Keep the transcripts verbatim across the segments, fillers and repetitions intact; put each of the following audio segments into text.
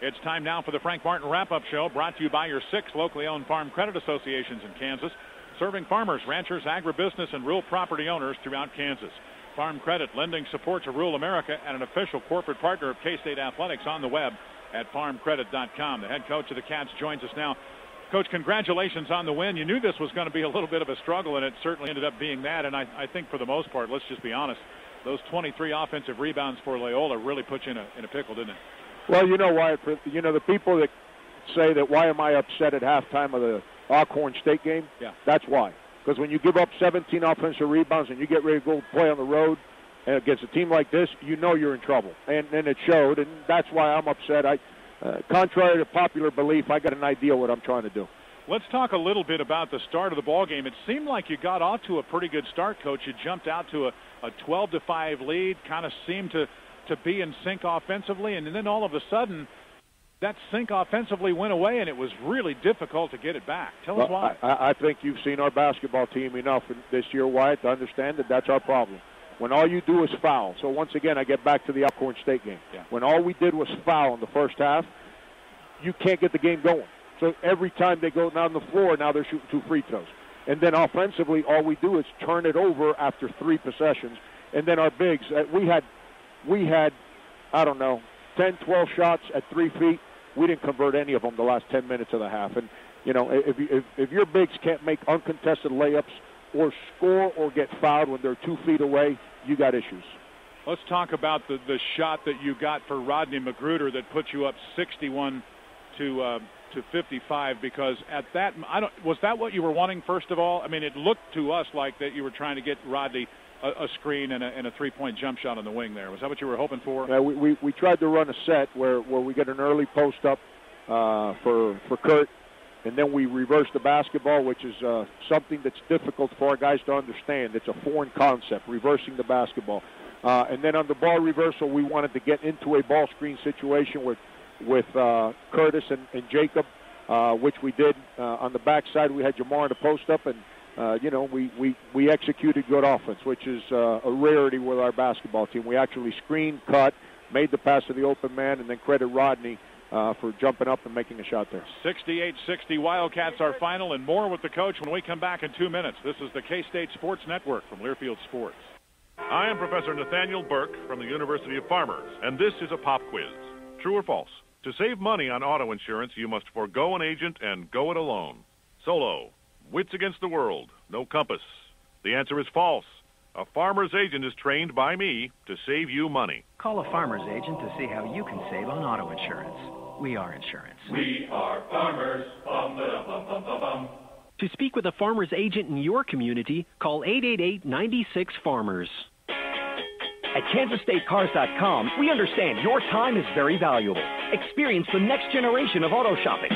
It's time now for the Frank Martin Wrap-Up Show, brought to you by your six locally owned farm credit associations in Kansas, serving farmers, ranchers, agribusiness, and rural property owners throughout Kansas. Farm Credit, lending support to rural America, and an official corporate partner of K-State Athletics on the web at farm credit dot com. The head coach of the Cats joins us now. Coach, congratulations on the win. You knew this was going to be a little bit of a struggle, and it certainly ended up being that. And I, I think for the most part, let's just be honest, those twenty-three offensive rebounds for Loyola really put you in a, in a pickle, didn't it? Well, you know why? You know, the people that say that why am I upset at halftime of the Alcorn State game? Yeah. That's why. Because when you give up seventeen offensive rebounds and you get ready to go play on the road against a team like this, you know you're in trouble. And, and it showed, and that's why I'm upset. I, uh, contrary to popular belief, I got an idea what I'm trying to do. Let's talk a little bit about the start of the ball game. It seemed like you got off to a pretty good start, Coach. You jumped out to a, a twelve to five lead, kind of seemed to – to be in sync offensively, and then all of a sudden that sync offensively went away, and it was really difficult to get it back. Tell well, us why. I, I think you've seen our basketball team enough this year, Wyatt, to understand that that's our problem. When all you do is foul. So once again, I get back to the Alcorn State game. Yeah. When all we did was foul in the first half, you can't get the game going. So every time they go down the floor, now they're shooting two free throws. And then offensively, all we do is turn it over after three possessions. And then our bigs, uh, we had We had, I don't know, ten, twelve shots at three feet. We didn't convert any of them the last ten minutes of the half. And, you know, if, if, if your bigs can't make uncontested layups or score or get fouled when they're two feet away, you got issues. Let's talk about the, the shot that you got for Rodney Magruder that put you up sixty-one to uh, to fifty-five, because at that, I don't, was that what you were wanting first of all? I mean, it looked to us like that you were trying to get Rodney a screen and a, and a three-point jump shot on the wing there. Was that what you were hoping for? Uh, we, we we tried to run a set where, where we get an early post-up uh, for, for Kurt, and then we reverse the basketball, which is uh, something that's difficult for our guys to understand. It's a foreign concept, reversing the basketball. Uh, and then on the ball reversal, we wanted to get into a ball screen situation with, with uh, Curtis and, and Jacob, uh, which we did. Uh, on the backside, we had Jamar in the post-up, and Uh, you know, we, we, we executed good offense, which is uh, a rarity with our basketball team. We actually screened, cut, made the pass to the open man, and then credit Rodney uh, for jumping up and making a shot there. sixty-eight sixty Wildcats our final, and more with the coach when we come back in two minutes. This is the K-State Sports Network from Learfield Sports. I am Professor Nathaniel Burke from the University of Farmers, and this is a pop quiz. True or false? To save money on auto insurance, you must forego an agent and go it alone. Solo. Wits against the world. No compass. The answer is false. A farmer's agent is trained by me to save you money. Call a farmer's agent to see how you can save on auto insurance. We are insurance. We are farmers. Bum, ba, bum, bum, bum, bum. To speak with a farmer's agent in your community, call eight eight eight, nine six, farmers. At Kansas State Cars dot com, we understand your time is very valuable. Experience the next generation of auto shopping.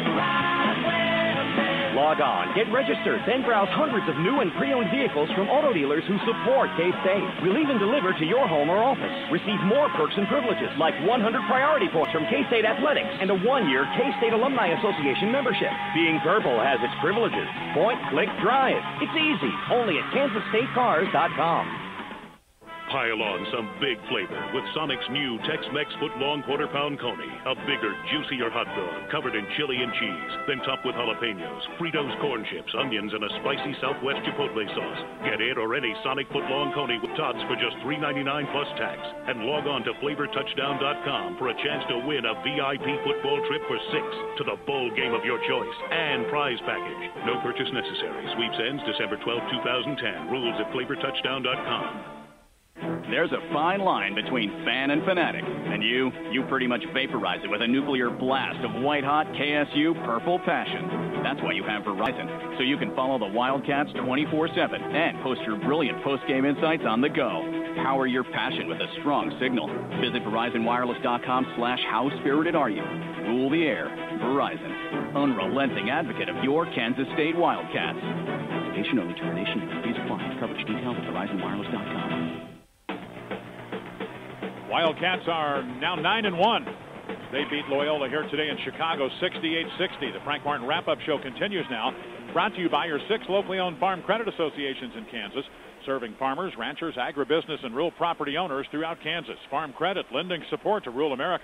Log on, get registered, then browse hundreds of new and pre-owned vehicles from auto dealers who support K-State. We'll even deliver to your home or office. Receive more perks and privileges like one hundred priority points from K-State Athletics and a one-year K-State Alumni Association membership. Being purple has its privileges. Point, click, drive. It's easy. Only at Kansas State Cars dot com. Pile on some big flavor with Sonic's new Tex-Mex foot-long quarter-pound coney. A bigger, juicier hot dog covered in chili and cheese, then topped with jalapenos, Fritos corn chips, onions, and a spicy Southwest Chipotle sauce. Get it or any Sonic foot-long coney with tots for just three ninety-nine plus tax. And log on to flavor touchdown dot com for a chance to win a V I P football trip for six to the bowl game of your choice and prize package. No purchase necessary. Sweeps ends December twelfth, two thousand ten. Rules at flavor touchdown dot com. There's a fine line between fan and fanatic, and you, you pretty much vaporize it with a nuclear blast of white-hot K S U purple passion. That's why you have Verizon, so you can follow the Wildcats twenty-four seven and post your brilliant post-game insights on the go. Power your passion with a strong signal. Visit Verizon Wireless dot com slash how spirited are you. Rule the air. Verizon, unrelenting advocate of your Kansas State Wildcats. Activation early termination and fees apply. Coverage details at Verizon Wireless dot com. Wildcats are now nine and one. They beat Loyola here today in Chicago sixty-eight sixty. The Frank Martin Wrap-Up Show continues now. Brought to you by your six locally owned farm credit associations in Kansas, serving farmers, ranchers, agribusiness, and rural property owners throughout Kansas. Farm Credit, lending support to rural America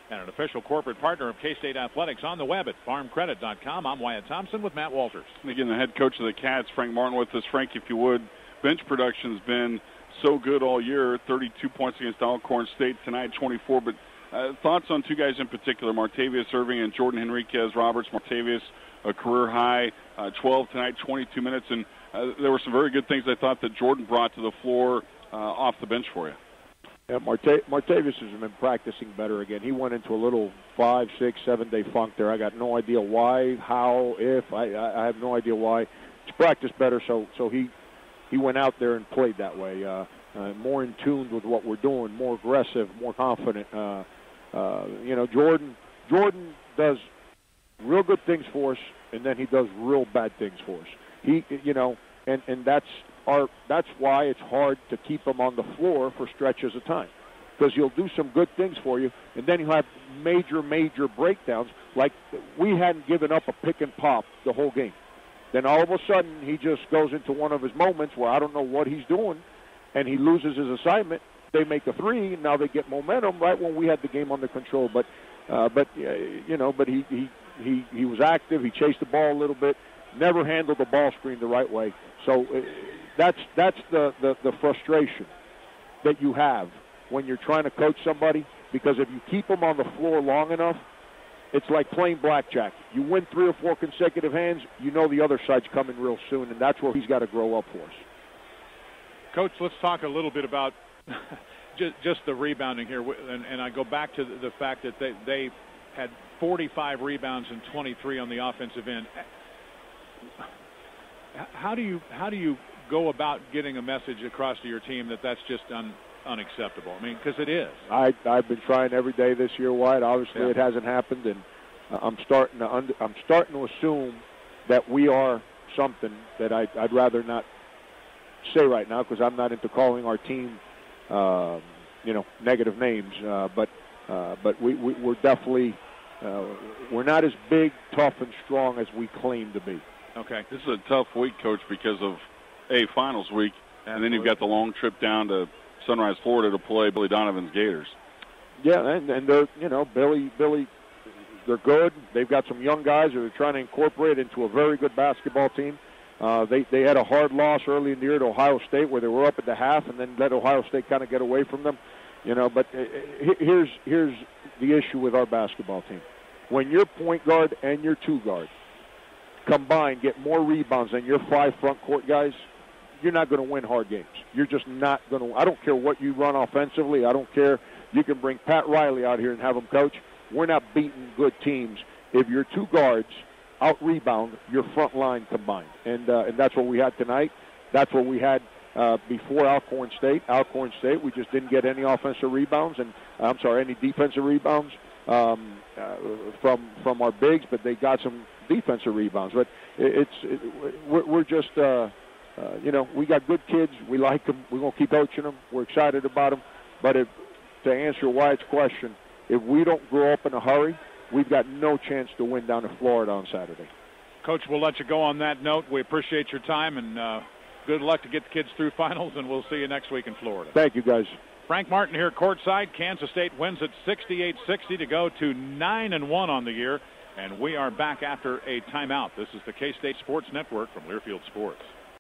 and an official corporate partner of K-State Athletics, on the web at farm credit dot com. I'm Wyatt Thompson with Matt Walters. And again, the head coach of the Cats, Frank Martin, with us. Frank, if you would, bench production's been so good all year, thirty-two points against Alcorn State tonight, twenty-four. But uh, thoughts on two guys in particular, Martavius Irving and Jordan Henriquez Roberts. Martavius, a career high, uh, twelve tonight, twenty-two minutes. And uh, there were some very good things I thought that Jordan brought to the floor uh, off the bench for you. Yeah, Marte- Martavius has been practicing better again. He went into a little five, six, seven-day funk there. I got no idea why, how, if. I, I, I have no idea why. He's practiced better, so so he he went out there and played that way. Uh, uh, more in tune with what we're doing, more aggressive, more confident. Uh, uh, you know, Jordan Jordan does real good things for us, and then he does real bad things for us. He, you know, and and that's. Our, that's why it's hard to keep him on the floor for stretches of time, because he'll do some good things for you, and then he'll have major, major breakdowns. Like we hadn't given up a pick and pop the whole game. Then all of a sudden he just goes into one of his moments where I don't know what he's doing, and he loses his assignment. They make a three, and now they get momentum right when we had the game under control. But, uh, but uh, you know, but he, he he he was active. He chased the ball a little bit. Never handled the ball screen the right way. So uh, that's that's the, the, the frustration that you have when you're trying to coach somebody, because if you keep them on the floor long enough, it's like playing blackjack. You win three or four consecutive hands, you know the other side's coming real soon, and that's where he's got to grow up for us. Coach, let's talk a little bit about just, just the rebounding here, and, and I go back to the, the fact that they, they had forty-five rebounds and twenty-three on the offensive end. How do you how do you go about getting a message across to your team that that's just un, unacceptable? I mean, because it is. I I've been trying every day this year, White. Obviously, yeah. It hasn't happened, and uh, I'm starting to under, I'm starting to assume that we are something that I, I'd rather not say right now, because I'm not into calling our team, uh, you know, negative names. Uh, but uh, but we, we we're definitely uh, we're not as big, tough, and strong as we claim to be. Okay. This is a tough week, Coach, because of, A, finals week, Absolutely. And then you've got the long trip down to Sunrise, Florida to play Billy Donovan's Gators. Yeah, and, and they're, you know, Billy, Billy, they're good. They've got some young guys that they're trying to incorporate into a very good basketball team. Uh, they, they had a hard loss early in the year to Ohio State where they were up at the half and then let Ohio State kind of get away from them. You know, but uh, here's here's the issue with our basketball team. When your point guard and your two guard combined get more rebounds than your five front court guys, you're not going to win hard games. You're just not going to. I don't care what you run offensively. I don't care. You can bring Pat Riley out here and have him coach. We're not beating good teams if your two guards out-rebound your front line combined. And uh, and that's what we had tonight. That's what we had uh, before Alcorn State. Alcorn State, we just didn't get any offensive rebounds, and I'm sorry, any defensive rebounds um, uh, from from our bigs, but they got some defensive rebounds. But it's it, we're, we're just uh, uh, you know, we got good kids. We like them. We're gonna keep coaching them. We're excited about them. But if to answer Wyatt's question, if we don't grow up in a hurry, we've got no chance to win down in Florida on Saturday. Coach, we'll let you go on that note. We appreciate your time, and uh, good luck to get the kids through finals, and we'll see you next week in Florida. Thank you, guys. Frank Martin here courtside. Kansas State wins at sixty-eight sixty to go to nine and one on the year, and we are back after a timeout. This is the K-State Sports Network from Learfield Sports.